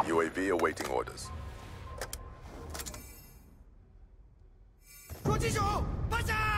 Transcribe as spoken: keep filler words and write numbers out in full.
U A V awaiting orders. 捉击手，发射！